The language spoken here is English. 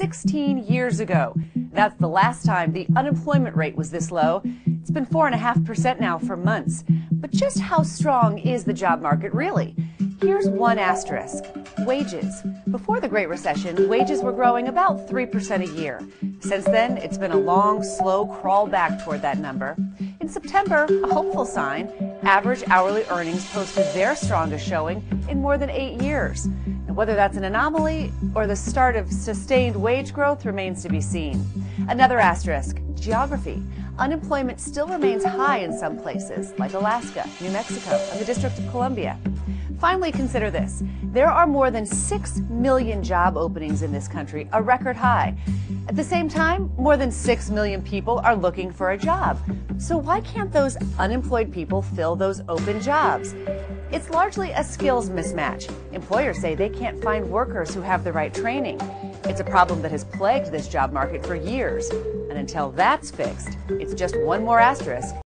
16 years ago. That's the last time the unemployment rate was this low. It's been 4.5% now for months. But just how strong is the job market really? Here's one asterisk: wages. Before the Great Recession, wages were growing about 3% a year. Since then, it's been a long, slow crawl back toward that number. In September, a hopeful sign, average hourly earnings posted their strongest showing in more than 8 years. And whether that's an anomaly or the start of sustained wage growth remains to be seen. Another asterisk: geography. Unemployment still remains high in some places, like Alaska, New Mexico, and the District of Columbia. Finally, consider this. There are more than 6 million job openings in this country, a record high. At the same time, more than 6 million people are looking for a job. So why can't those unemployed people fill those open jobs? It's largely a skills mismatch. Employers say they can't find workers who have the right training. It's a problem that has plagued this job market for years. And until that's fixed, it's just one more asterisk